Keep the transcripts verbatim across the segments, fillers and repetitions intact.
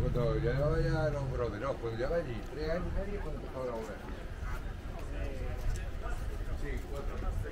cuando yo llevaba ya los brothers, no, cuando llevaba allí tres años y medio cuando empezaba la obra. Sí, cuatro.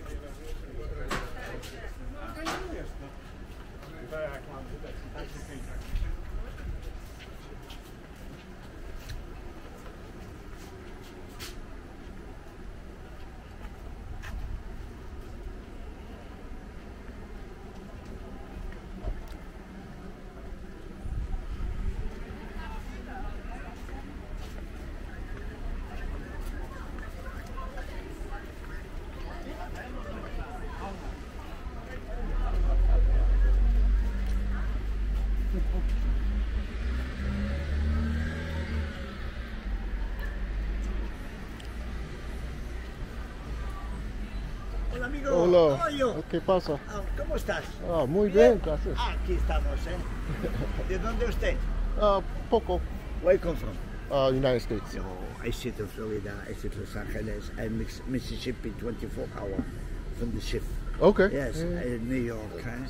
Hola amigo, Hola. ¿cómo yo? ¿Qué pasa? Ah, ¿cómo estás? Ah, muy bien, gracias. Ah, aquí estamos, ¿eh? ¿De dónde usted? Ah, poco. Where you come from? Uh, United States. So, I sit in Florida, I sit in Los Angeles, I mix Mississippi twenty-four hour from the ship. Okay. Yes, Yeah. in New York. Huh?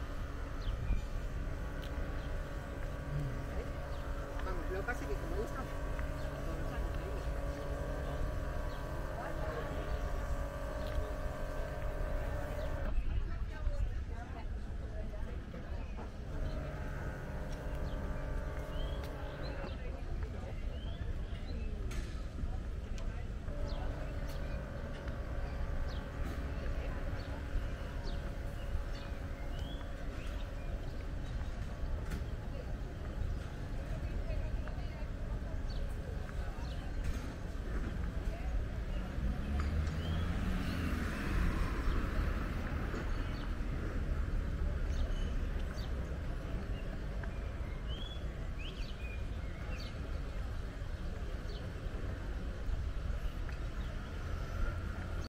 Lo que pasa es que como gusta